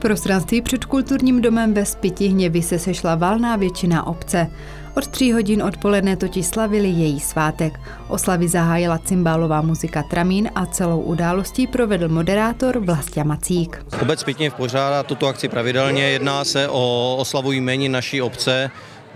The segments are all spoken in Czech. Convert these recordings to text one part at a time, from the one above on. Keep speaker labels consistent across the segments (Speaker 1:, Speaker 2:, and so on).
Speaker 1: prostranství před kulturním domem ve Spytihněvi se sešla valná většina obce. Od 3 hodin odpoledne totiž slavili její svátek. Oslavy zahájila cymbálová muzika Tramín a celou událostí provedl moderátor Vlastia Macík.
Speaker 2: Obec Spytihněv pořádá tuto akci pravidelně, jedná se o oslavu jménin naší obce.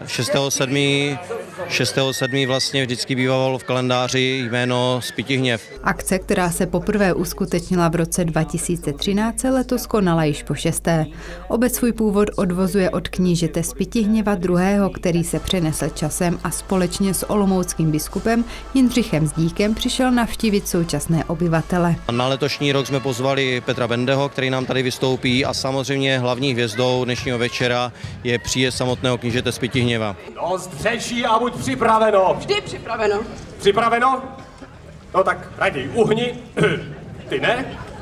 Speaker 2: 6.7. vlastně vždycky bývalo v kalendáři jméno Spytihněv.
Speaker 1: Akce, která se poprvé uskutečnila v roce 2013, se letos konala již po 6. Obec svůj původ odvozuje od knížete Spytihněva II., který se přenesl časem a společně s olomouckým biskupem Jindřichem Zdíkem přišel navštívit současné obyvatele.
Speaker 2: Na letošní rok jsme pozvali Petra Bendeho, který nám tady vystoupí, a samozřejmě hlavní hvězdou dnešního večera je příjezd samotného knížete Spytihněva.
Speaker 3: Dost řečí a buď připraveno.
Speaker 4: Vždy připraveno.
Speaker 3: Připraveno? No tak raději uhni. Ty ne?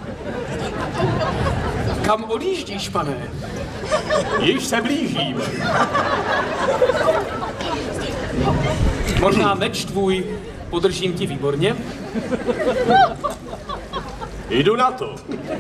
Speaker 4: Kam odjíždíš, pane?
Speaker 3: Již se blížím.
Speaker 4: Možná meč tvůj podržím ti výborně?
Speaker 3: Jdu na to.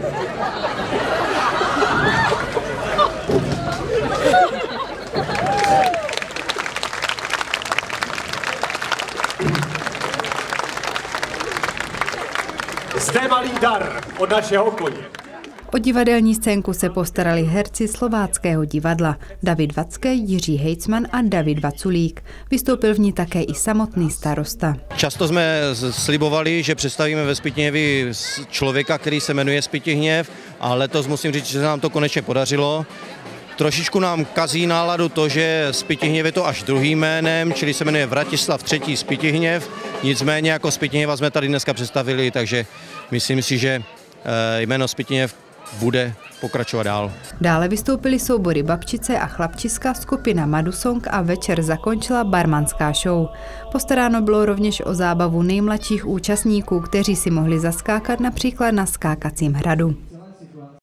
Speaker 3: Zde malý dar od našeho koně.
Speaker 1: O divadelní scénku se postarali herci Slováckého divadla David Vacký, Jiří Hejcman a David Vaculík. Vystoupil v ní také i samotný starosta.
Speaker 2: Často jsme slibovali, že představíme ve Spytihněvi člověka, který se jmenuje Spytihněv, a letos musím říct, že se nám to konečně podařilo. Trošičku nám kazí náladu to, že Spytihněv je to až druhým jménem, čili se jmenuje Vratislav III. Spytihněv. Nicméně jako Spytihněva jsme tady dneska představili, takže myslím si, že jméno Spytihněv bude pokračovat dál.
Speaker 1: Dále vystoupily soubory Babčice a Chlapčiska, skupina Madusong a večer zakončila barmanská show. Postaráno bylo rovněž o zábavu nejmladších účastníků, kteří si mohli zaskákat například na skákacím hradu.